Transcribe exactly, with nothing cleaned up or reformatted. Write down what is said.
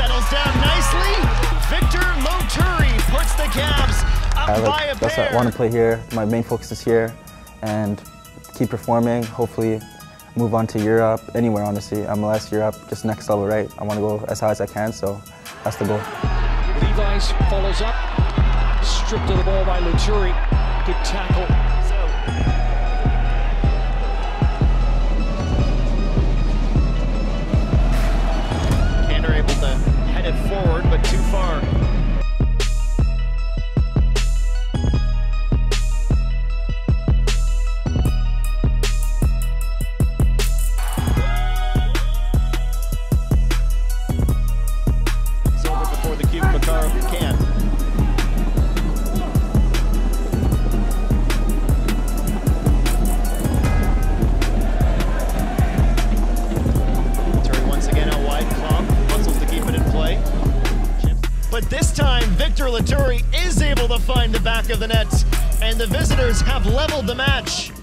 settles down nicely. Victor Loturi puts the Cavs up I like, by a that's pair. why I want to play here. My main focus is here and keep performing. Hopefully move on to Europe, anywhere honestly. M L S, Europe, just next level, right? I want to go as high as I can, so that's the goal. Levi's follows up, stripped of the ball by Loturi. Good tackle. Cantor able to head it forward, but too far. It's over before the cube Makarov can. But this time, Victor Loturi is able to find the back of the net, and the visitors have leveled the match.